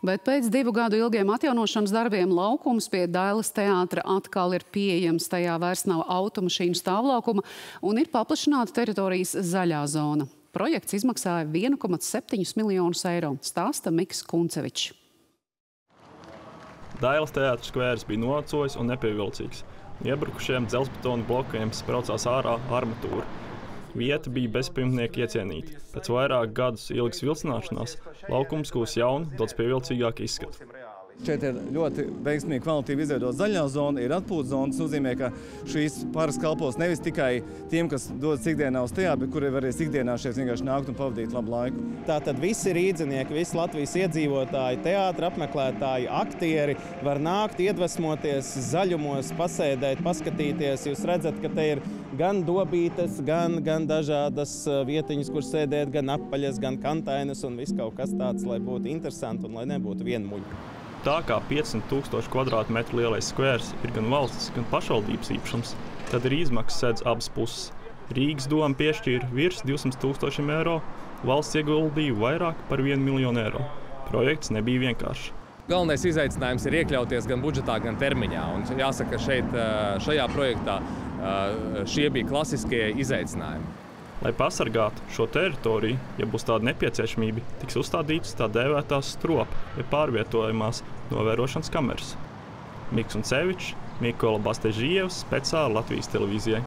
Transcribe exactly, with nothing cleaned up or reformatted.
Bet pēc divu gadu ilgiem atjaunošanas darbiem laukums pie Dailes teātra atkal ir pieejams. Tajā vairs nav automašīnu stāvlaukuma un ir paplašināta teritorijas zaļā zona. Projekts izmaksāja vienu komatu septiņus miljonus eiro, stāsta Miks Kuncevičs. Dailes teātra skvērs bija novecojis un nepievilcīgs. Iebrukušiem dzelzbetona blokiem spraucās ārā armatūra. Vieta bija bezpajumtnieki iecienīta. Pēc vairāk gadus ilgas vilcināšanās laukums gūs jaunu, daudz pievilcīgāku izskatu. Šeit ir ļoti veiksmīgi kvalitīvi izveidota zaļā zona, ir atpūtas zona. Tas nozīmē, ka šīs paras kalpos nevis tikai tiem, kas dodas ikdienā uz teātri, bet kuri varēs ikdienā šeit vienkārši nākt un pavadīt labu laiku. Tātad visi rīdzinieki, visi Latvijas iedzīvotāji, teātra apmeklētāji, aktieri var nākt, iedvesmoties zaļumos, pasēdēt, paskatīties. Jūs redzat, ka te ir gan dobītes, gan, gan dažādas vietiņas, kur sēdēt, gan apaļas, gan kantainas un viss kaut kas tāds, lai būtu interesanti un lai nebūtu vienmuļi. Tā kā piecsimt tūkstoši kvadrātmetru lielais skvērs ir gan valsts, gan pašvaldības īpašums, tad ir izmaksas sēdz abas puses. Rīgas doma piešķīra virs divsimt tūkstošiem eiro, valsts ieguldīja vairāk par vienu miljonu eiro. Projekts nebija vienkāršs. Galvenais izaicinājums ir iekļauties gan budžetā, gan termiņā. Un jāsaka, šeit, šajā projektā šie bija klasiskie izaicinājumi. Lai pasargātu šo teritoriju, ja būs tāda nepieciešamība, tiks uzstādītas tā dēvētās stropa vai pārvietojamās novērošanas kameras. Miks Kuncevičs, Mikola Bastežievs, speciāli Latvijas televīzijai.